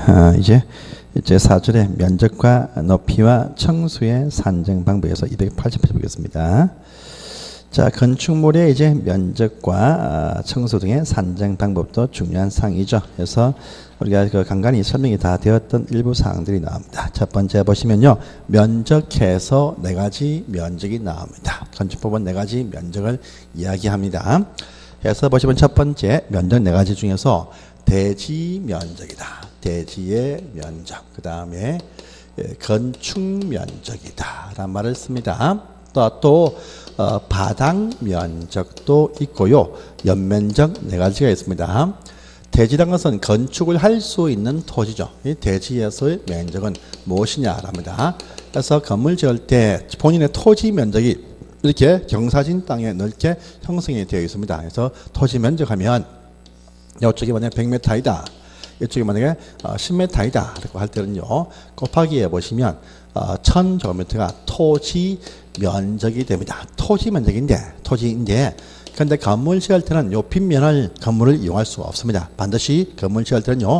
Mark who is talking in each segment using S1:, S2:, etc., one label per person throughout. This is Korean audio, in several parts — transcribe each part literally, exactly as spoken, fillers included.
S1: 아, 이제 제사 절의 면적과 높이와 청수의 산정 방법에서 이백팔십 회 보겠습니다. 자, 건축물의 이제 면적과 청수 등의 산정 방법도 중요한 사항이죠. 그래서 우리가 그 간간히 설명이 다 되었던 일부 사항들이 나옵니다. 첫 번째 보시면요, 면적해서 네 가지 면적이 나옵니다. 건축법은 네 가지 면적을 이야기합니다. 그래서 보시면 첫 번째 면적 네 가지 중에서 대지 면적이다. 대지의 면적. 그 다음에 건축 면적이다. 라는 말을 씁니다. 또, 또 어, 바닥 면적도 있고요. 연면적 네 가지가 있습니다. 대지란 것은 건축을 할 수 있는 토지죠. 이 대지에서의 면적은 무엇이냐랍니다. 그래서 건물 지을 때 본인의 토지 면적이 이렇게 경사진 땅에 넓게 형성이 되어 있습니다. 그래서 토지 면적하면 이쪽이 만약에 백 미터이다. 이쪽이 만약에 십 미터이다. 라고 할 때는요, 곱하기에 보시면 천 제곱미터가 토지 면적이 됩니다. 토지 면적인데, 토지인데, 근데 건물 지을 때는 요 빗면을 건물을 이용할 수가 없습니다. 반드시 건물 지을 때는요,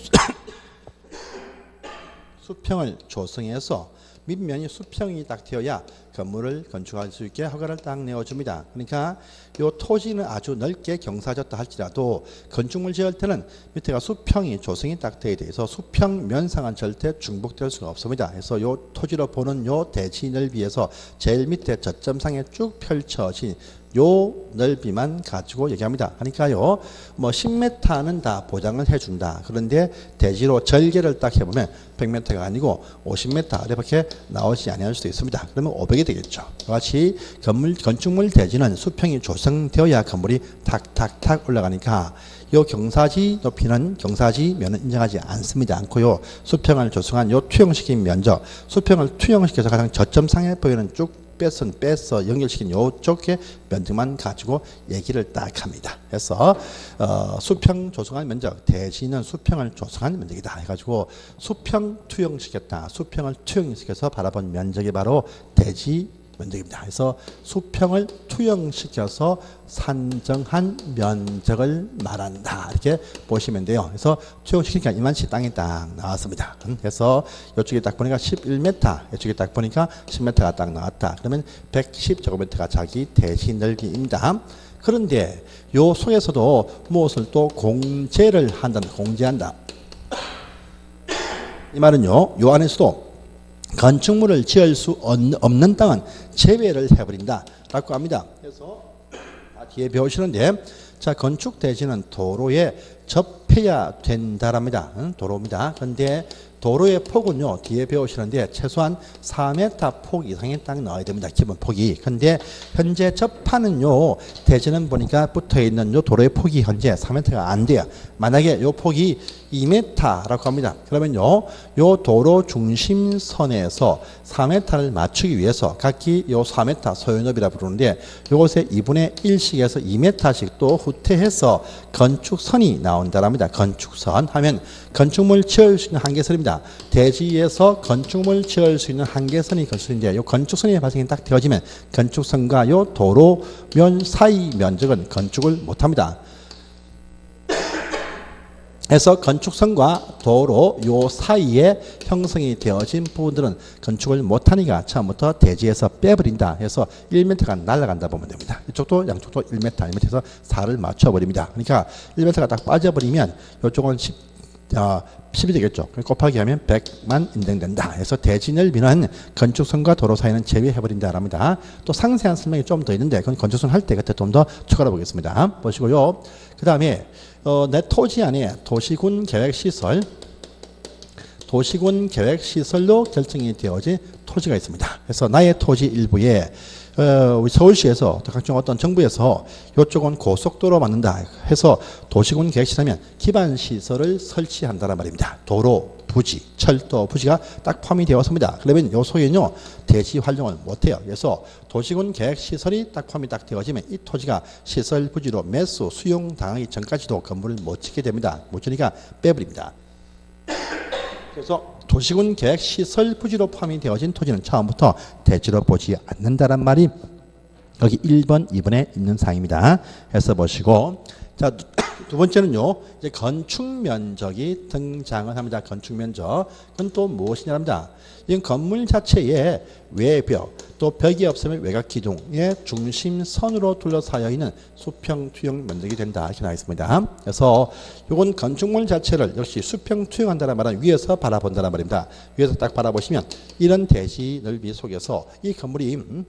S1: 수평을 조성해서 밑면이 수평이 딱 되어야 건물을 건축할 수 있게 허가를 딱 내어줍니다. 그러니까 이 토지는 아주 넓게 경사졌다 할지라도 건축물 지을 때는 밑에가 수평이 조성이 딱 되어 있어서 수평 면상은 절대 중복될 수가 없습니다. 그래서 이 토지로 보는 이 대지 넓이에서 제일 밑에 저점상에 쭉 펼쳐진 요 넓이만 가지고 얘기합니다. 그러니까요, 뭐 십 미터는 다 보장을 해준다. 그런데 대지로 절개를 딱 해보면 백 미터가 아니고 오십 미터 아래밖에 나오지 않을 수도 있습니다. 그러면 오백이 되겠죠. 같이 건물, 건축물 대지는 수평이 조성되어야 건물이 탁탁탁 올라가니까 요 경사지 높이는 경사지 면은 인정하지 않습니다. 않고요. 수평을 조성한 요 투영시킨 면적, 수평을 투영시켜서 가장 저점상에 보이는 쭉 뺏은 뺏어 연결시킨 요쪽의 면적만 가지고 얘기를 딱 합니다. 그래서 어, 수평 조성한 면적, 대지는 수평을 조성한 면적이다 해가지고 수평 투영시켰다. 수평을 투영시켜서 바라본 면적이 바로 대지 면적입니다. 그래서 수평을 투영시켜서 산정한 면적을 말한다. 이렇게 보시면 돼요. 그래서 투영시키니까 이만치 땅이 딱 나왔습니다. 그래서 이쪽에 딱 보니까 십일 미터, 이쪽에 딱 보니까 십 미터가 딱 나왔다. 그러면 백십 제곱미터가 자기 대지 넓이입니다. 그런데 요 속에서도 무엇을 또 공제를 한다. 공제한다. 이 말은요, 요 안에서도 건축물을 지을 수 없는 땅은 제외를 해버린다 라고 합니다. 그래서 뒤에 배우시는데, 자, 건축 대지는 도로에 접해야 된다랍니다. 응? 도로입니다. 그런데 도로의 폭은요, 뒤에 배우시는데 최소한 사 미터 폭 이상의 땅이 나와야 됩니다. 기본 폭이. 근데 현재 접하는요, 대지는 보니까 붙어 있는 요 도로의 폭이 현재 사 미터가 안 돼요. 만약에 요 폭이 이 미터라고 합니다. 그러면요, 요 도로 중심선에서 사 미터를 맞추기 위해서 각기 요 사 미터 소요너비라 부르는데 요것에 이분의 일씩에서 이 미터씩 또 후퇴해서 건축선이 나온다랍니다. 건축선 하면 건축물 지을 수 있는 한계선입니다. 대지에서 건축물 지을 수 있는 한계선이 건축선인데 요 건축선이 발생이 딱 되어지면 건축선과 요 도로면 사이 면적은 건축을 못합니다. 그래서 건축선과 도로 요 사이에 형성이 되어진 부분들은 건축을 못하니까 처음부터 대지에서 빼버린다 해서 일 미터가 날아간다 보면 됩니다. 이쪽도 양쪽도 일 미터, 일 미터에서 사를 맞춰버립니다. 그러니까 일 미터가 딱 빠져버리면 이쪽은 십, 어, 십이 되겠죠. 곱하기 하면 백만 인정된다. 그래서 대지 넓이는 건축선과 도로 사이는 제외해버린다랍니다. 또 상세한 설명이 좀 더 있는데 그건 건축선 할 때 그때 좀 더 추가로 보겠습니다. 보시고요. 그 다음에 어, 내 토지 안에 도시군 계획시설, 도시군 계획시설로 결정이 되어진 토지가 있습니다. 그래서 나의 토지 일부에 어, 우리 서울시에서 각종 어떤 정부에서 이쪽은 고속도로 만든다 해서 도시군 계획시설하면 기반시설을 설치한다는 말입니다. 도로, 부지, 철도, 부지가 딱 포함이 되었습니다. 그러면 요 소유는요, 대지 활용을 못해요. 그래서 도시군 계획시설이 딱 포함이 딱 되어지면 이 토지가 시설 부지로 매수, 수용당하기 전까지도 건물을 못 짓게 됩니다. 못 짓으니까 빼버립니다. 그래서 도시군 계획시설 부지로 포함이 되어진 토지는 처음부터 대지로 보지 않는다란 말이 여기 일 번, 이 번에 있는 사항입니다. 해서 보시고, 자, 두 번째는요, 이제 건축 면적이 등장을 합니다. 건축 면적. 그건 또 무엇이냐합니다. 이건 건물 자체의 외벽, 또 벽이 없으면 외곽 기둥의 중심선으로 둘러싸여 있는 수평 투영 면적이 된다. 이렇게 나와 있습니다. 그래서 이건 건축물 자체를 역시 수평 투영한다는 말은 위에서 바라본다는 말입니다. 위에서 딱 바라보시면 이런 대지 넓이 속에서 이 건물이 음,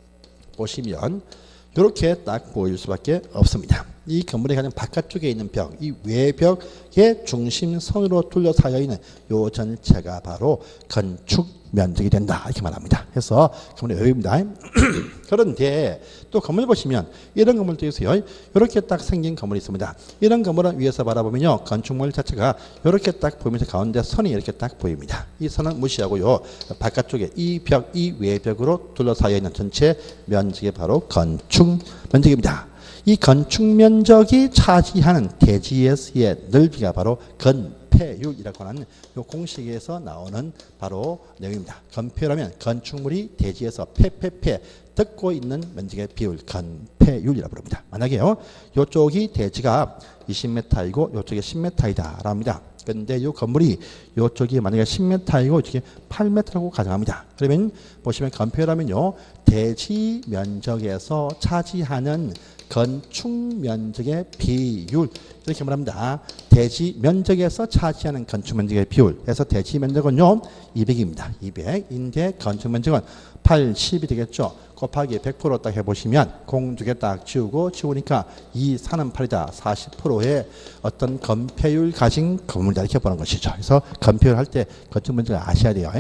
S1: 보시면 이렇게 딱 보일 수밖에 없습니다. 이 건물의 가장 바깥쪽에 있는 벽, 이 외벽의 중심선으로 둘러싸여 있는 요 전체가 바로 건축 면적이 된다. 이렇게 말합니다. 그래서 건물의 외벽입니다. 그런데 또 건물 보시면 이런 건물도 있어요. 이렇게 딱 생긴 건물이 있습니다. 이런 건물은 위에서 바라보면요, 건축물 자체가 이렇게 딱 보이면서 가운데 선이 이렇게 딱 보입니다. 이 선은 무시하고요, 바깥쪽에 이 벽, 이 외벽으로 둘러싸여 있는 전체 면적이 바로 건축 면적입니다. 이 건축 면적이 차지하는 대지의 넓이가 바로 건폐율이라고 하는 이 공식에서 나오는 바로 내용입니다. 건폐율하면 건축물이 대지에서 폐폐폐 덮고 있는 면적의 비율, 건폐율이라고 부릅니다. 만약에요, 이쪽이 대지가 이십 미터이고 이쪽이 십 미터이다 합니다. 그런데 이 건물이 이쪽이 만약에 십 미터이고 이쪽이 팔 미터라고 가정합니다. 그러면 보시면 건폐율하면요, 대지 면적에서 차지하는 건축 면적의 비율, 이렇게 말합니다. 대지 면적에서 차지하는 건축 면적의 비율. 그래서 대지 면적은요, 이백입니다. 이백인데 건축 면적은 팔십이 되겠죠. 곱하기 백 퍼센트 딱 해보시면 공 두 개 딱 지우고 지우니까 이 사는 팔이다. 사십 퍼센트의 어떤 건폐율 가진 건물이다. 이렇게 보는 것이죠. 그래서 건폐율 할 때 건축 면적을 아셔야 돼요.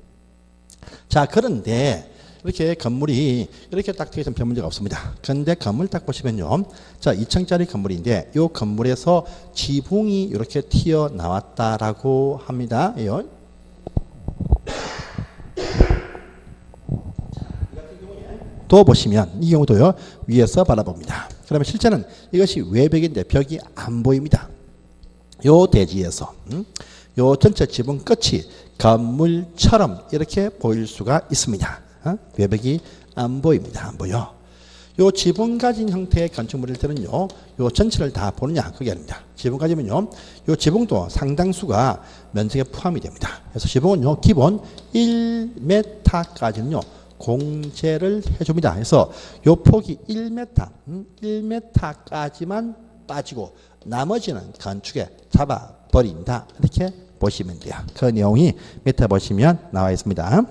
S1: 자, 그런데 이렇게 건물이 이렇게 딱 되어 있으면 별 문제가 없습니다. 그런데 건물 딱 보시면요, 자, 이 층짜리 건물인데 이 건물에서 지붕이 이렇게 튀어나왔다라고 합니다. 예. 또 보시면 이 경우도요, 위에서 바라봅니다. 그러면 실제는 이것이 외벽인데 벽이 안 보입니다. 요 대지에서 음? 요 전체 지붕 끝이 건물처럼 이렇게 보일 수가 있습니다. 어? 외벽이 안 보입니다. 안 보여. 요 지붕 가진 형태의 건축물일 때는요, 요 전체를 다 보느냐, 그게 아닙니다. 지붕 가지면요, 요 지붕도 상당수가 면적에 포함이 됩니다. 그래서 지붕은요, 기본 일 미터까지는요 공제를 해줍니다. 그래서 요 폭이 일 미터, 음, 일 미터까지만 빠지고 나머지는 건축에 잡아버린다. 이렇게 보시면 돼요. 그 내용이 밑에 보시면 나와 있습니다.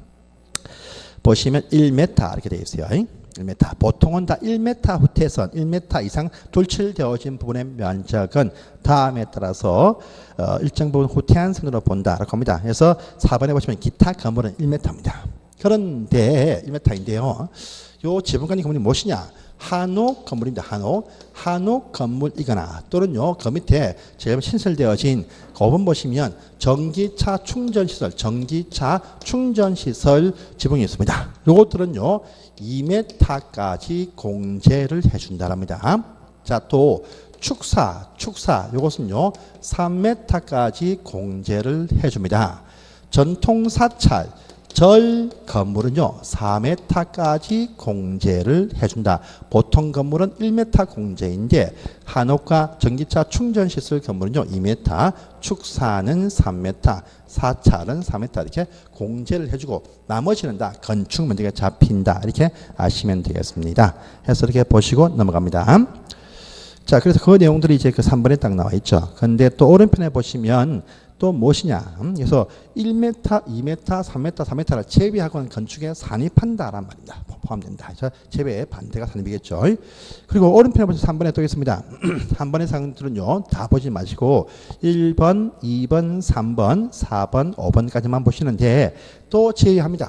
S1: 보시면 일 미터 이렇게 되어 있어요. 일 미터. 보통은 다 일 미터 후퇴선, 일 미터 이상 돌출되어진 부분의 면적은 다음에 따라서 어, 일정 부분 후퇴한 선으로 본다라고 합니다. 그래서 사 번에 보시면 기타 건물은 일 미터입니다. 그런데 일 미터인데요. 요 지붕간이 건물이 무엇이냐? 한옥 건물입니다. 한옥. 한옥 건물이거나 또는요, 그 밑에 제일 신설되어진 그 부분 보시면 전기차 충전시설, 전기차 충전시설 지붕이 있습니다. 요것들은요, 이 미터까지 공제를 해준다랍니다. 자, 또 축사, 축사, 요것은요, 삼 미터까지 공제를 해줍니다. 전통사찰, 절 건물은요, 사 미터까지 공제를 해준다. 보통 건물은 일 미터 공제인데 한옥과 전기차 충전시설 건물은요, 이 미터, 축사는 삼 미터, 사찰은 사 미터 이렇게 공제를 해주고 나머지는 다 건축 면적에 잡힌다. 이렇게 아시면 되겠습니다. 해서 이렇게 보시고 넘어갑니다. 자, 그래서 그 내용들이 이제 그 삼 번에 딱 나와 있죠. 근데 또 오른편에 보시면 또 무엇이냐? 그래서 일 미터, 이 미터, 삼 미터, 사 미터를 재배하고는 건축에 산입한다란 말입니다. 포함된다. 그래서 재배의 반대가 산입이겠죠. 그리고 오른편에 보시면 삼 번에 또 있습니다. 한 번의 사항들은요, 다 보지 마시고 일 번, 이 번, 삼 번, 사 번, 오 번까지만 보시는데 또 제외합니다.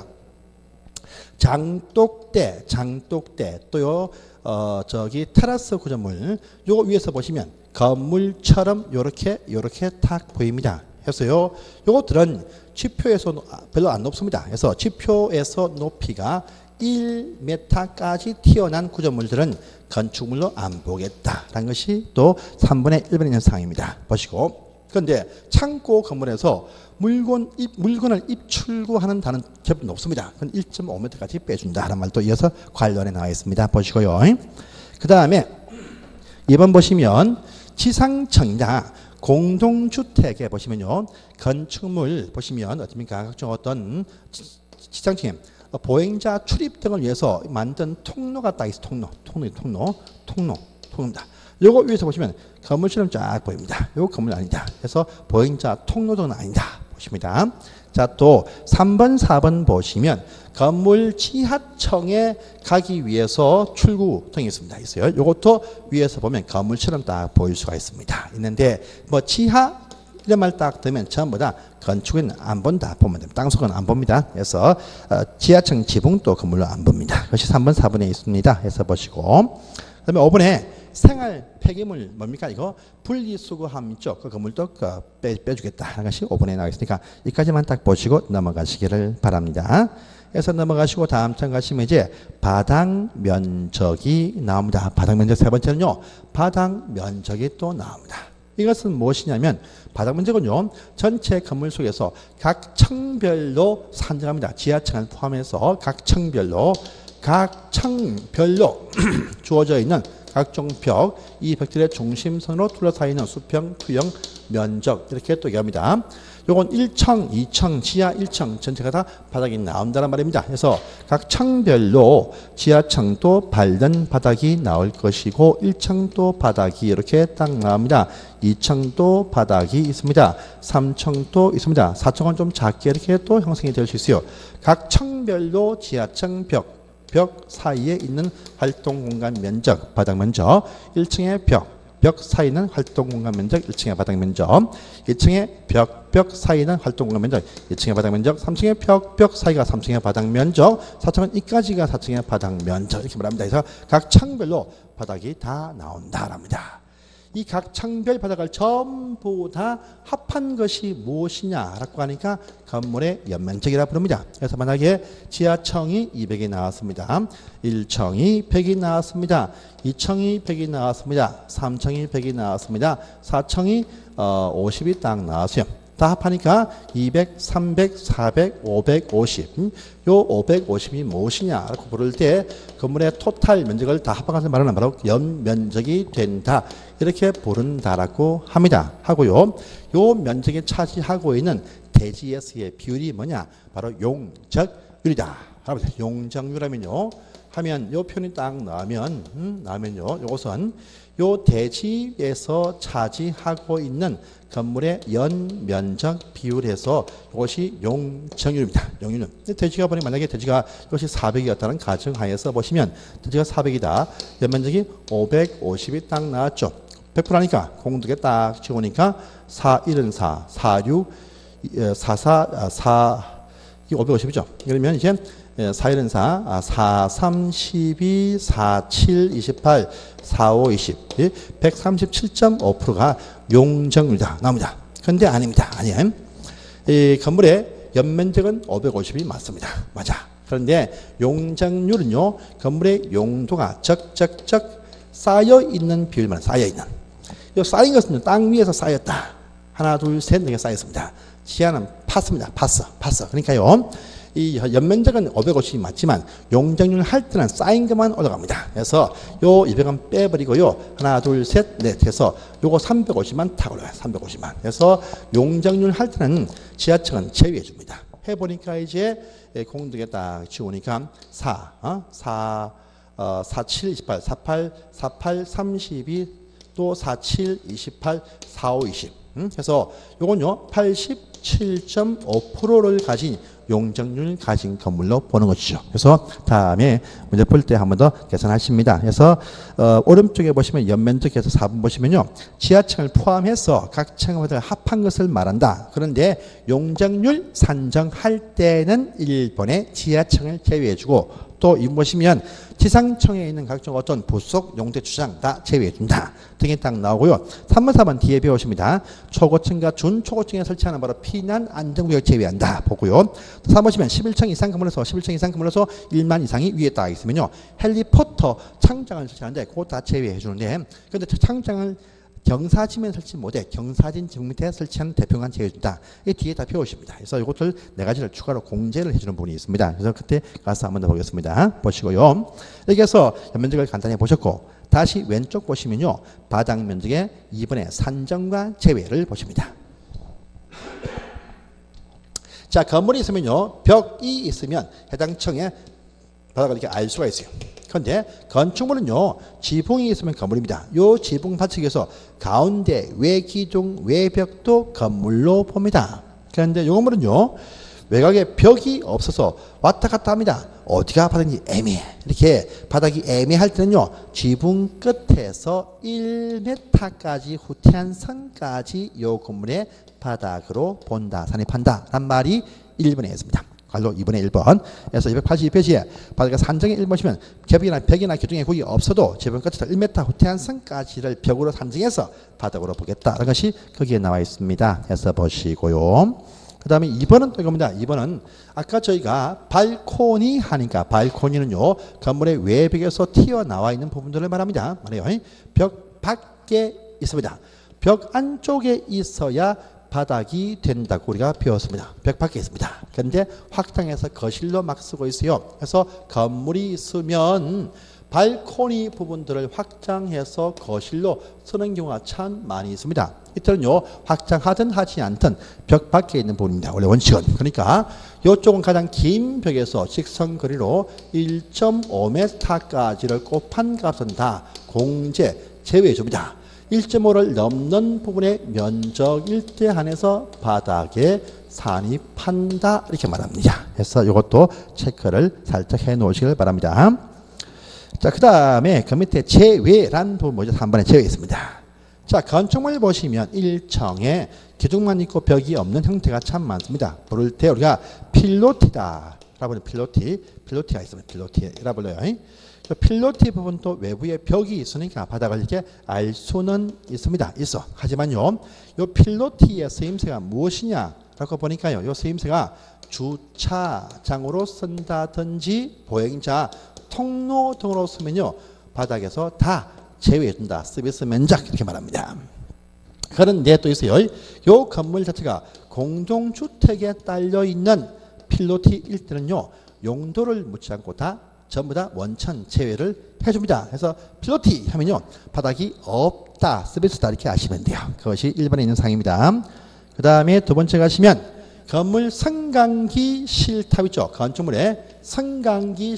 S1: 장독대, 장독대, 또요, 어, 저기 테라스 구조물, 요거 위에서 보시면 건물처럼 요렇게, 요렇게 탁 보입니다. 해서요, 요것들은 지표에서 별로 안 높습니다. 그래서 지표에서 높이가 일 미터까지 튀어난 구조물들은 건축물로 안 보겠다라는 것이 또 삼 번의 일 번에 있는 사항입니다. 보시고. 그런데 창고 건물에서 물건, 입, 물건을 입출구하는 단은 제법 높습니다. 그건 일 점 오 미터까지 빼준다라는 말도 이어서 관련에 나와 있습니다. 보시고요. 그 다음에 이 번 보시면 지상청이나 공동주택에 보시면요. 건축물 보시면 어떻습니까? 각종 어떤 지상청에 보행자 출입 등을 위해서 만든 통로가 딱 있어. 통로, 통로, 통로, 통로, 통로입니다. 요거 위에서 보시면 건물처럼 쫙 보입니다. 요거 건물 아니다. 그래서 보행자 통로등은 아니다. 보십니다. 자, 또 삼 번, 사 번 보시면 건물 지하청에 가기 위해서 출구 등이 있습니다. 있어요. 요것도 위에서 보면 건물처럼 딱 보일 수가 있습니다. 있는데 뭐 지하 이런 말 딱 들으면 전부 다 건축은 안 본다 보면 됩니다. 땅속은 안 봅니다. 그래서 어, 지하청 지붕도 건물로 안 봅니다. 그것이 삼 번, 사 번에 있습니다. 해서 보시고 그다음에 오 번에 생활 폐기물 뭡니까 이거 분리수거함 있죠. 그 건물도 그 빼, 빼주겠다 하는 것이 오 번에 나와 있으니까 이까지만 딱 보시고 넘어가시기를 바랍니다. 그래서 넘어가시고 다음 장 가시면 이제 바닥 면적이 나옵니다. 바닥 면적 세 번째는요. 바닥 면적이 또 나옵니다. 이것은 무엇이냐면 바닥 면적은요. 전체 건물 속에서 각 층별로 산정합니다. 지하층을 포함해서 각 층별로 각 층별로 주어져 있는 각종 벽, 이 벽들의 중심선으로 둘러싸여 있는 수평, 투영, 면적 이렇게 또 얘기합니다. 요건 일 층, 이 층, 지하 일 층 전체가 다 바닥이 나온다는 말입니다. 그래서 각 층별로 지하층도 밟는 바닥이 나올 것이고 일 층도 바닥이 이렇게 딱 나옵니다. 이 층도 바닥이 있습니다. 삼 층도 있습니다. 사 층은 좀 작게 이렇게 또 형성이 될 수 있어요. 각 층별로 지하층 벽 벽 사이에 있는 활동 공간 면적, 바닥 면적, 일 층의 벽, 벽 사이는 활동 공간 면적, 일 층의 바닥 면적, 이 층의 벽, 벽 사이는 활동 공간 면적, 이 층의 바닥 면적, 삼 층의 벽, 벽 사이가 삼 층의 바닥 면적, 사 층은 이까지가 사 층의 바닥 면적 이렇게 말합니다. 그래서 각 층별로 바닥이 다 나온다랍니다. 이 각 층별 바닥을 전부 다 합한 것이 무엇이냐라고 하니까 건물의 연면적이라 부릅니다. 그래서 만약에 지하층이 이백이 나왔습니다. 일 층이 백이 나왔습니다. 이 층이 백이 나왔습니다. 삼 층이 백이 나왔습니다. 사 층이 어, 오십이 딱 나왔어요. 다 합하니까 이백, 삼백, 사백, 오백, 오십. 요 오백오십이 무엇이냐라고 부를 때 건물의 토탈 면적을 다 합해서 말하는 바로 연면적이 된다. 이렇게 부른다라고 합니다. 하고요. 요 면적이 차지하고 있는 대지에서의 비율이 뭐냐? 바로 용적률이다. 용적률하면요. 하면 요 표현이 딱 나오면 음, 나오면요. 요것은 요 대지에서 차지하고 있는 건물의 연면적 비율에서 이것이 용적률입니다. 용률은 대지가 보니 만약에 대지가 이것이 사백이었다는 가정하에서 보시면 대지가 사백이다. 연면적이 오백오십이 딱 나왔죠. 백 퍼센트니까 공두개 딱 지우니까 사, 일은 사, 사, 육, 사, 사, 사, 오백오십이죠. 그러면 이제 사, 일은 사, 사, 삼, 십이, 사, 칠, 이십팔, 사, 오, 이십, 백삼십칠 점 오 퍼센트가 용적률이다 나옵니다. 그런데 아닙니다. 아니에요. 이 건물의 연면적은 오백오십이 맞습니다. 맞아. 그런데 용적률은요, 건물의 용도가 적적적 쌓여 있는 비율만 쌓여 있는. 이 쌓인 것은 땅 위에서 쌓였다. 하나, 둘, 셋, 네 개 쌓였습니다. 지하는 팠습니다. 팠어, 팠어. 그러니까요. 이 연면적은 오백오십이 맞지만 용적률 할 때는 쌓인 것만 올라갑니다. 그래서 요 이백은 빼버리고요. 하나, 둘, 셋, 넷 해서 요거 삼백오십만 탁 올라가요. 삼백오십만. 그래서 용적률 할 때는 지하층은 제외해 줍니다. 해보니까 이제 공두개 딱 지우니까 사, 어? 사, 어, 사, 칠, 이십팔, 사, 팔, 사, 팔, 삼십이, 또 사, 칠, 이십팔, 사, 오, 이십. 음? 그래서 요건요, 팔십칠 점 오 퍼센트를 가진 용적률 가진 건물로 보는 것이죠. 그래서 다음에 문제 풀 때 한 번 더 계산하십니다. 그래서 어, 오른쪽에 보시면 연면적에서 사 번 보시면요. 지하층을 포함해서 각 층을 합한 것을 말한다. 그런데 용적률 산정할 때는 일 번에 지하층을 제외해주고 또 이 보시면 지상층에 있는 각종 어떤 부속 용대 주장 다 제외해준다 등이 딱 나오고요. 삼 번, 사 번 뒤에 배우십니다. 초고층과 준초고층에 설치하는 바로 피난 안전구역 제외한다 보고요. 삼 번 보시면 십일 층 이상 건물에서 십일 층 이상 건물에서 일만 이상이 위에 딱 있으면요. 헬리포터 창장을 설치하는데 그거 다 제외해 주는데 근데 창장을 경사지면 설치 못해 경사진 지붕 밑에 설치하는 대표만 제외해준다. 이 뒤에 다 배우십니다. 그래서 이것들 네 가지를 추가로 공제를 해주는 부분이 있습니다. 그래서 그때 가서 한번 더 보겠습니다. 보시고요. 여기에서 면적을 간단히 보셨고 다시 왼쪽 보시면요. 바닥 면적의 이 번의 산정과 제외를 보십니다. 자, 건물이 있으면요. 벽이 있으면 해당 층에 바닥을 이렇게 알 수가 있어요. 그런데 건축물은요. 지붕이 있으면 건물입니다. 요 지붕 받치기에서 가운데 외기둥 외벽도 건물로 봅니다. 그런데 요 건물은요. 외곽에 벽이 없어서 왔다 갔다 합니다. 어디가 바닥인지 애매해. 이렇게 바닥이 애매할 때는요. 지붕 끝에서 일 미터까지 후퇴한 선까지 요 건물의 바닥으로 본다. 산입한다. 란 말이 일 번에 있습니다. 관로 이 번에 일 번에서 이백팔십이 페이지에 바닥에 산정에 일 번이면 벽이나 벽이나 기둥에 구이 없어도 지붕 끝에서 일 미터 후퇴한 선까지를 벽으로 산정해서 바닥으로 보겠다라는 것이 거기에 나와 있습니다. 해서 보시고요. 그 다음에 이 번은 또 이겁니다. 이 번은 아까 저희가 발코니 하니까 발코니는요. 건물의 외벽에서 튀어나와 있는 부분들을 말합니다. 말해요. 벽 밖에 있습니다. 벽 안쪽에 있어야 바닥이 된다고 우리가 배웠습니다. 벽 밖에 있습니다. 그런데 확장해서 거실로 막 쓰고 있어요. 그래서 건물이 있으면 발코니 부분들을 확장해서 거실로 쓰는 경우가 참 많이 있습니다. 이때는요. 확장하든 하지 않든 벽 밖에 있는 부분입니다. 원래 원칙은. 그러니까 이쪽은 가장 긴 벽에서 직선거리로 일 점 오 미터까지를 곱한 값은 다 공제 제외해 줍니다. 일 점 오를 넘는 부분의 면적일 때 한해서 바닥에 산입한다. 이렇게 말합니다. 그래서 이것도 체크를 살짝 해 놓으시길 바랍니다. 자, 그 다음에 그 밑에 제외란 부분 뭐죠? 삼 번에 제외 있습니다. 자, 건축물 보시면 일 층에 기둥만 있고 벽이 없는 형태가 참 많습니다. 부를 때 우리가 필로티다. 라고 하는 필로티, 필로티가 있습니다. 필로티라 불러요. 필로티 부분도 외부에 벽이 있으니까 바닥을 이렇게 알 수는 있습니다. 있어. 하지만요, 이 필로티의 쓰임새가 무엇이냐라고 보니까요, 이 쓰임새가 주차장으로 쓴다든지 보행자 통로 등으로 쓰면요, 바닥에서 다 제외해준다. 서비스 면적 이렇게 말합니다. 그런데 또 있어요. 이 건물 자체가 공동주택에 딸려 있는 필로티일 때는요, 용도를 묻지 않고 다 전부 다 원천 제외를 해줍니다. 그래서 필로티 하면요. 바닥이 없다. 서비스다. 이렇게 아시면 돼요. 그것이 일 번에 있는 사항입니다. 그 다음에 두 번째 가시면 건물 승강기 실탑 있죠. 건축물에 승강기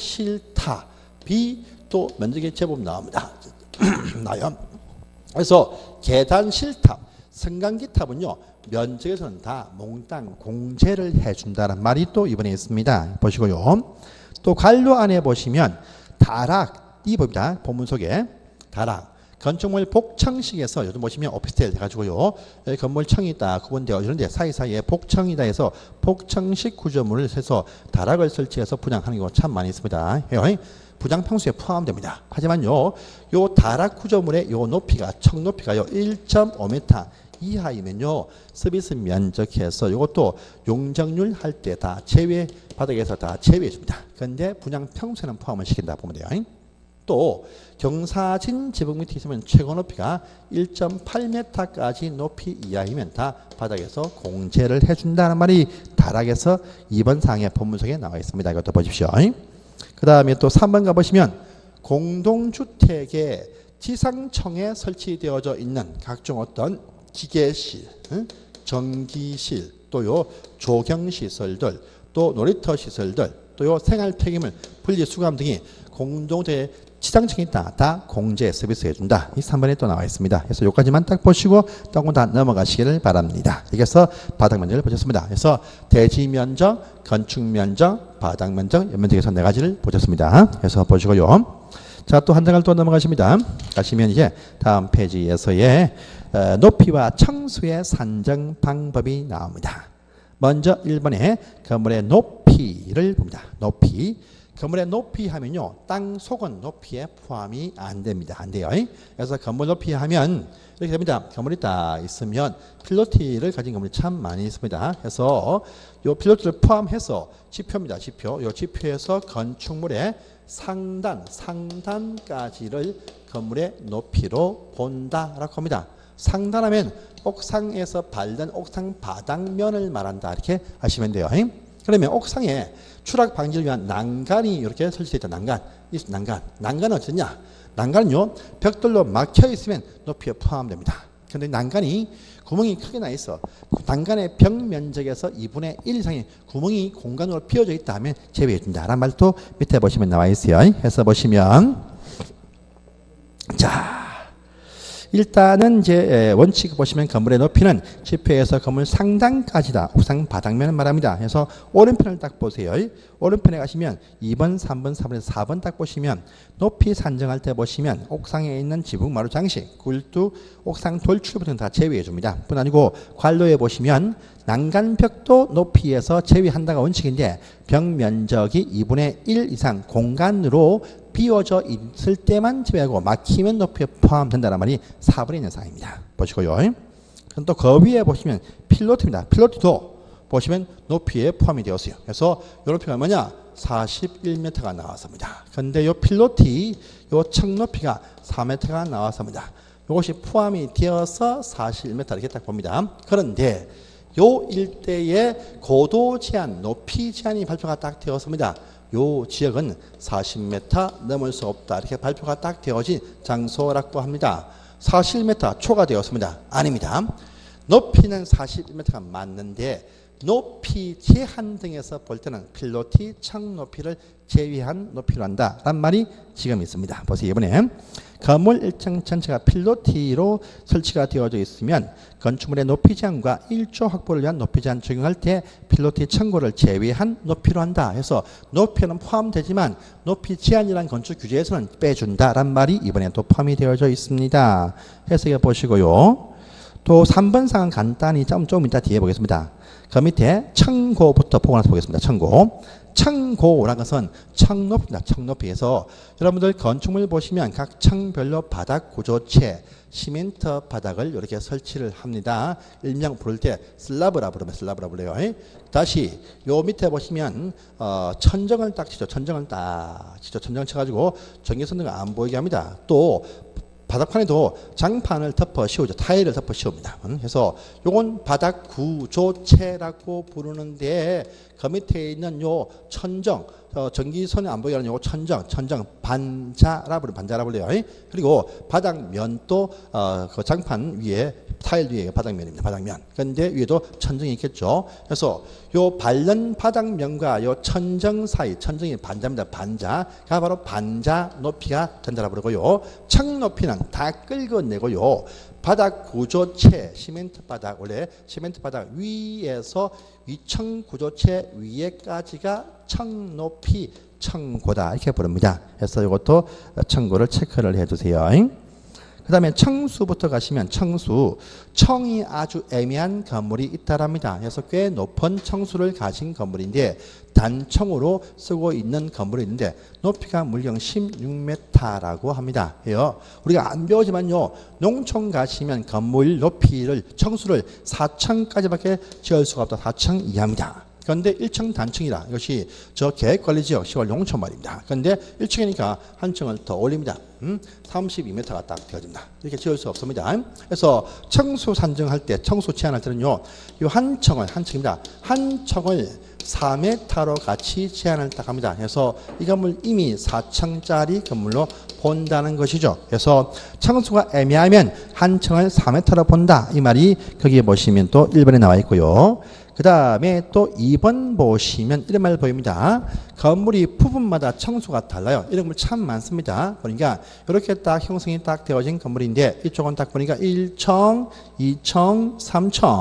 S1: 실탑이 또 면적이 제법 나옵니다. 나요. 그래서 계단 실탑, 승강기 탑은요. 면적에서는 다 몽땅 공제를 해준다는 말이 또 이번에 있습니다. 보시고요. 또 관로 안에 보시면 다락이 봅니다. 본문 속에 다락. 건축물 복층식에서 요즘 보시면 오피스텔 해가지고요. 여기 건물층이 있다. 구분되어 이런데 사이사이에 복층이다 해서 복층식 구조물을 해서 다락을 설치해서 분양하는 경우가 참 많이 있습니다. 분양 평수에 포함됩니다. 하지만요, 요 다락 구조물의 요 높이가 층 높이가요 일 점 오 미터 이하이면요 서비스 면적해서 이것도 용적률 할 때 다 제외 바닥에서 다 제외해 줍니다. 그런데 분양 평수에는 포함을 시킨다 보면 돼요. 또 경사진 지붕 밑에 있으면 최고 높이가 일 점 팔 미터까지 높이 이하이면 다 바닥에서 공제를 해준다는 말이 다락에서 이 번 사항의 본문속에 나와 있습니다. 이것도 보십시오. 그 다음에 또 삼 번 가보시면 공동주택의 지상층에 설치되어져 있는 각종 어떤 기계실, 전기실, 또요 조경시설들, 또 놀이터 시설들, 또요 생활 폐기물 분리수거함 등이 공동주택의 지상층에 있다. 다 공제 서비스 해준다. 이 삼 번에 또 나와 있습니다. 그래서 여기까지만 딱 보시고 조금 다 넘어가시기를 바랍니다. 여기서 바닥 면적을 보셨습니다. 그래서 대지 면적, 건축 면적, 바닥 면적, 연면적에서 네 가지를 보셨습니다. 그래서 보시고요. 자, 또 한 장을 또 넘어가십니다. 가시면 이제 다음 페이지에서의 높이와 층수의 산정 방법이 나옵니다. 먼저 일 번에 건물의 높이를 봅니다. 높이. 건물의 높이 하면요. 땅 속은 높이에 포함이 안 됩니다. 안 돼요. 그래서 건물 높이 하면 이렇게 됩니다. 건물이 딱 있으면 필로티를 가진 건물이 참 많이 있습니다. 그래서 이 필로티를 포함해서 지표입니다. 지표. 이 지표에서 건축물의 상단, 상단까지를 건물의 높이로 본다라고 합니다. 상단하면 옥상에서 발른 옥상 바닥면을 말한다. 이렇게 하시면 돼요. 그러면 옥상에 추락 방지를 위한 난간이 이렇게 설치되어 있다. 난간. 이 난간. 난간은 어쩌냐? 난간은요, 벽돌로 막혀 있으면 높이에 포함됩니다. 그런데 난간이 구멍이 크게 나 있어. 난간의 벽 면적에서 이분의 일 이상의 구멍이 공간으로 비어져 있다 하면 제외해 준다. 라는 말도 밑에 보시면 나와 있어요. 해서 보시면, 자, 일단은 이제 원칙 보시면 건물의 높이는 지표에서 건물 상단까지다. 옥상 바닥면을 말합니다. 그래서 오른편을 딱 보세요. 오른편에 가시면 이 번, 삼 번, 사 번에서 사 번 딱 보시면 높이 산정할 때 보시면 옥상에 있는 지붕, 마루, 장식, 굴뚝, 옥상 돌출부터는 다 제외해 줍니다. 뿐 아니고 관로에 보시면 난간벽도 높이에서 제외한다가 원칙인데 벽 면적이 이분의 일 이상 공간으로 비워져 있을 때만 제외하고 막히면 높이에 포함된다는 말이 사 번에 있는 사항입니다. 보시고요. 그럼 또 그 위에 보시면 필로티입니다. 필로티도 보시면 높이에 포함이 되었어요. 그래서 이 높이가 뭐냐? 사십일 미터가 나왔습니다. 그런데 이 필로티, 이 층 높이가 사 미터가 나왔습니다. 이것이 포함이 되어서 사십일 미터 이렇게 딱 봅니다. 그런데 요 일대에 고도 제한, 높이 제한이 발표가 딱 되었습니다. 요 지역은 사십 미터 넘을 수 없다. 이렇게 발표가 딱 되어진 장소라고 합니다. 사십일 미터 초과되었습니다. 아닙니다. 높이는 사십일 미터가 맞는데 높이 제한 등에서 볼 때는 필로티 층 높이를 제외한 높이로 한다. 란 말이 지금 있습니다. 보세요. 이번에 건물 일 층 전체가 필로티로 설치가 되어져 있으면 건축물의 높이 제한과 일조 확보를 위한 높이 제한 적용할 때 필로티 층고를 제외한 높이로 한다. 해서 높이는 포함되지만 높이 제한이라는 건축 규제에서는 빼준다란 말이 이번에 또 포함이 되어져 있습니다. 해석해 보시고요. 또 삼 번 사항은 간단히 좀, 좀 이따 뒤에 보겠습니다. 그 밑에 층고부터 보고 나서 보겠습니다. 층고. 층고라는 것은 층높이입니다. 층높이에서 여러분들 건축물 보시면 각 층별로 바닥 구조체, 시멘트 바닥을 이렇게 설치를 합니다. 일명 부를 때 슬라브라 부르면 슬라브라 불러요. 다시 요 밑에 보시면 어, 천정을 딱 치죠. 천정을 딱 치죠. 천정을 쳐가지고 전기선도가 안 보이게 합니다. 또 바닥판에도 장판을 덮어 씌우죠. 타일을 덮어 씌웁니다. 그래서 요건 바닥 구조체라고 부르는데 그 밑에 있는 요 천정, 어, 전기선이 안 보이게 하는 요 천정, 천정 반자라 부르 반자라 불러요. 그리고 바닥면도 어, 그 장판 위에 타일 위에 바닥면입니다. 바닥면. 그런데 위에도 천정이 있겠죠. 그래서 요 바른 바닥면과 요 천정 사이, 천정이 반자입니다. 반자가 바로 반자 높이가 된다라 부르고요. 층 높이는 다 긁어내고요. 바닥 구조체, 시멘트 바닥, 원래 시멘트 바닥 위에서 위층 구조체 위에까지가 층 높이 층고다 이렇게 부릅니다. 그래서 이것도 층고를 체크를 해두세요. 그 다음에 층수부터 가시면 층수, 층이 아주 애매한 건물이 있다랍니다. 그래서 꽤 높은 층수를 가진 건물인데 단층으로 쓰고 있는 건물이 있는데 높이가 물경 십육 미터라고 합니다. 해요. 우리가 안 배우지만요, 농촌 가시면 건물 높이를 층수를 사 층까지밖에 지을 수가 없다. 사 층 이하입니다. 그런데 일 층 단층이라 이것이 저 계획관리지역 시월 농촌 말입니다. 그런데 일 층이니까 한 층을 더 올립니다. 음? 삼십이 미터가 딱 되어집니다. 이렇게 지을 수 없습니다. 그래서 층수 산정할 때, 층수 제한할 때는요, 이 한 층을, 한 층입니다. 한 층을 사 미터로 같이 제한을 딱 합니다. 그래서 이 건물 이미 사 층짜리 건물로 본다는 것이죠. 그래서 층수가 애매하면 한 층을 사 미터로 본다. 이 말이 거기에 보시면 또 일 번에 나와 있고요. 그 다음에 또 이 번 보시면 이런 말 보입니다. 건물이 부분마다 층수가 달라요. 이런 건물 참 많습니다. 그러니까 이렇게 딱 형성이 딱 되어진 건물인데 이쪽은 딱 보니까 일 층, 이 층, 삼 층,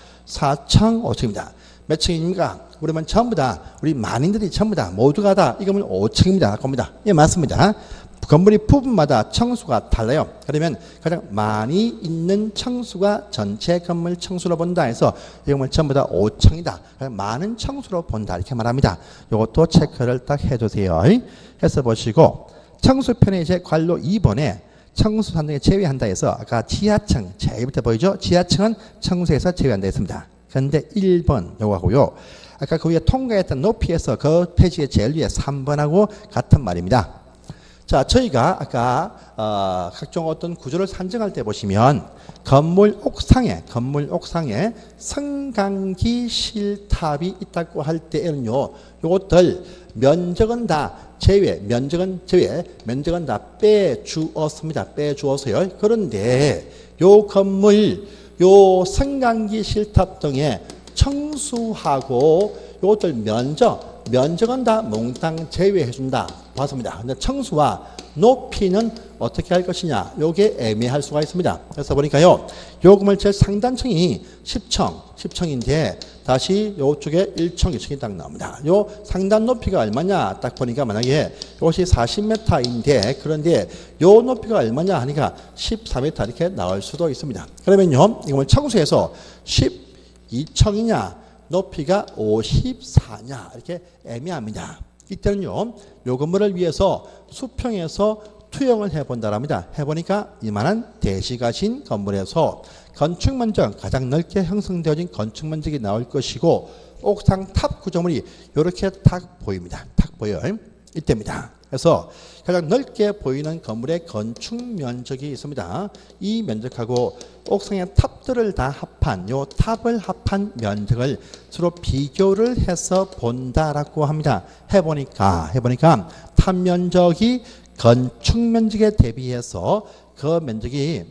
S1: 사 층, 오 층입니다. 몇 층입니까? 우리만 전부 다, 우리 만인들이 전부 다 모두가 다 이 건물 오 층입니다. 겁니다. 예, 맞습니다. 건물이 부분마다 층수가 달라요. 그러면 가장 많이 있는 층수가 전체 건물 층수로 본다 해서 이 건물 전부 다 오 층이다. 많은 층수로 본다. 이렇게 말합니다. 이것도 체크를 딱 해주세요. 해서 보시고 층수편에 이제 관로 이 번에 층수 산정에 제외한다 해서 아까 지하층, 제일 밑에 보이죠? 지하층은 층수에서 제외한다 했습니다. 그런데 일 번 요거하고요. 아까 그 위에 통과했던 높이에서 그 페이지의 제일 위에 삼 번하고 같은 말입니다. 자, 저희가 아까 어, 각종 어떤 구조를 산정할 때 보시면 건물 옥상에 건물 옥상에 승강기 실탑이 있다고 할 때에는요, 요것들 면적은 다 제외, 면적은 제외, 면적은 다 빼주었습니다. 빼주어서요. 그런데 요 건물, 요 승강기 실탑 등의 청수하고 요것들 면적, 면적은 다 몽땅 제외해준다. 봤습니다. 근데 청수와 높이는 어떻게 할 것이냐, 요게 애매할 수가 있습니다. 그래서 보니까요, 요 건물 제 상단층이 십 층, 십 층인데 다시 요쪽에 일 층, 이 층이 딱 나옵니다. 요 상단 높이가 얼마냐 딱 보니까 만약에 이것이 사십 미터인데 그런데 요 높이가 얼마냐 하니까 십사 미터 이렇게 나올 수도 있습니다. 그러면요, 이걸 청수해서 십이 층이냐 높이가 오십사냐 이렇게 애매합니다. 이때는요, 요 건물을 위해서 수평에서 투영을 해본다랍니다. 해보니까 이만한 대시가진 건물에서 건축 면적, 가장 넓게 형성되어진 건축 면적이 나올 것이고 옥상 탑 구조물이 이렇게 탁 보입니다. 탁 보여요. 이때입니다. 그래서 가장 넓게 보이는 건물의 건축 면적이 있습니다. 이 면적하고 옥상의 탑들을 다 합한, 요 탑을 합한 면적을 서로 비교를 해서 본다라고 합니다. 해보니까, 해보니까 탑 면적이 건축 면적에 대비해서 그 면적이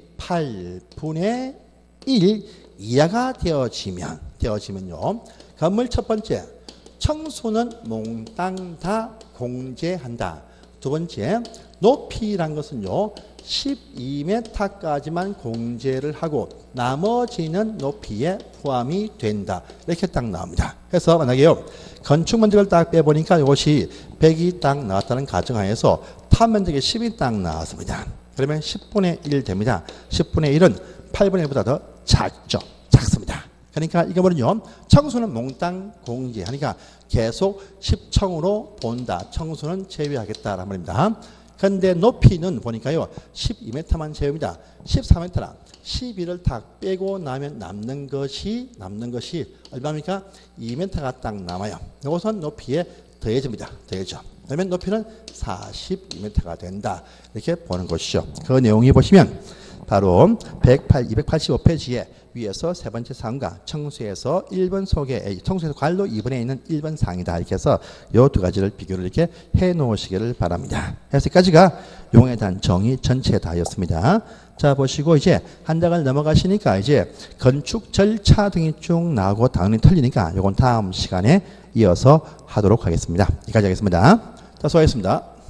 S1: 팔분의 일 이하가 되어지면, 되어지면요, 건물 첫 번째, 청수는 몽땅 다 공제한다. 두 번째, 높이란 것은요, 십이 미터까지만 공제를 하고 나머지는 높이에 포함이 된다. 이렇게 딱 나옵니다. 그래서 만약에요, 건축 면적을 딱 빼보니까 이것이 백이 딱 나왔다는 가정하에서 탑 면적이 십이 딱 나왔습니다. 그러면 십분의 일 됩니다. 십분의 일은 팔분의 일보다 더 작죠. 작습니다. 그러니까 이거는요, 청수는 몽땅 공제하니까 계속 십 층으로 본다. 청수는 제외하겠다라는 말입니다. 그런데 높이는 보니까요, 십이 미터만 제외입니다. 십사 미터라 십이를 다 빼고 나면 남는 것이 남는 것이 얼마입니까? 이 미터가 딱 남아요. 이것은 높이에 더해집니다. 더해져. 그러면 높이는 사십이 미터가 된다. 이렇게 보는 것이죠. 그 내용이 보시면 바로 백팔, 이백팔십오 페이지에 위에서 세 번째 사항과 청수에서 일 번 소개, 청수에서 관로 이 번에 있는 일 번 사항이다. 이렇게 해서 이 두 가지를 비교를 이렇게 해 놓으시기를 바랍니다. 여기까지가 용어에 대한 정의 전체 다였습니다. 자, 보시고 이제 한 장을 넘어가시니까 이제 건축 절차 등이 쭉 나오고 당연히 틀리니까 이건 다음 시간에 이어서 하도록 하겠습니다. 여기까지 하겠습니다. 자, 수고하셨습니다.